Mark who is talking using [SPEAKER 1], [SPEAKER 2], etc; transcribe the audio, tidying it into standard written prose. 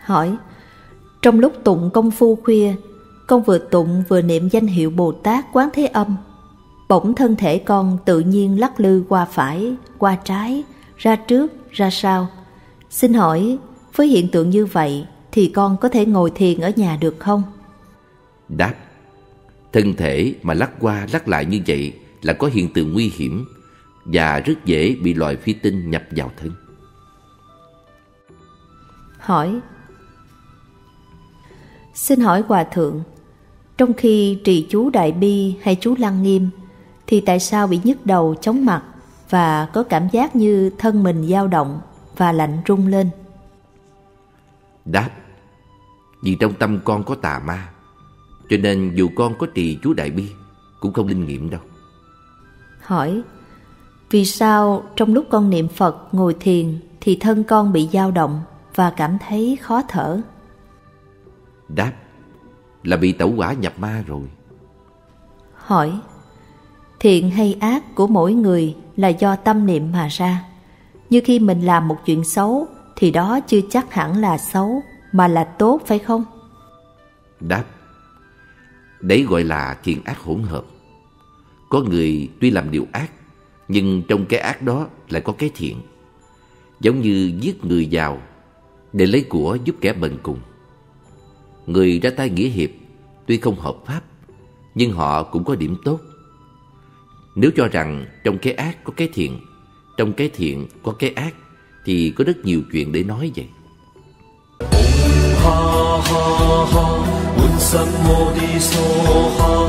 [SPEAKER 1] Hỏi: trong lúc tụng công phu khuya, con vừa tụng vừa niệm danh hiệu Bồ Tát Quán Thế Âm, bỗng thân thể con tự nhiên lắc lư qua phải, qua trái, ra trước, ra sau. Xin hỏi, với hiện tượng như vậy thì con có thể ngồi thiền ở nhà được không?
[SPEAKER 2] Đáp: thân thể mà lắc qua lắc lại như vậy là có hiện tượng nguy hiểm và rất dễ bị loài phi tinh nhập vào thân.
[SPEAKER 1] Hỏi: xin hỏi Hòa Thượng, trong khi trì chú Đại Bi hay chú Lăng Nghiêm thì tại sao bị nhức đầu, chóng mặt và có cảm giác như thân mình dao động và lạnh rung lên?
[SPEAKER 2] Đáp: vì trong tâm con có tà ma, cho nên dù con có trì chú Đại Bi cũng không linh nghiệm đâu.
[SPEAKER 1] Hỏi: vì sao trong lúc con niệm Phật ngồi thiền thì thân con bị dao động và cảm thấy khó thở?
[SPEAKER 2] Đáp: là bị tẩu hỏa nhập ma rồi.
[SPEAKER 1] Hỏi: thiện hay ác của mỗi người là do tâm niệm mà ra. Như khi mình làm một chuyện xấu thì đó chưa chắc hẳn là xấu mà là tốt, phải không?
[SPEAKER 2] Đáp: đấy gọi là thiện ác hỗn hợp. Có người tuy làm điều ác, nhưng trong cái ác đó lại có cái thiện. Giống như giết người giàu để lấy của giúp kẻ bần cùng. Người ra tay nghĩa hiệp tuy không hợp pháp, nhưng họ cũng có điểm tốt. Nếu cho rằng trong cái ác có cái thiện, trong cái thiện có cái ác, thì có rất nhiều chuyện để nói vậy. Ha ha ha,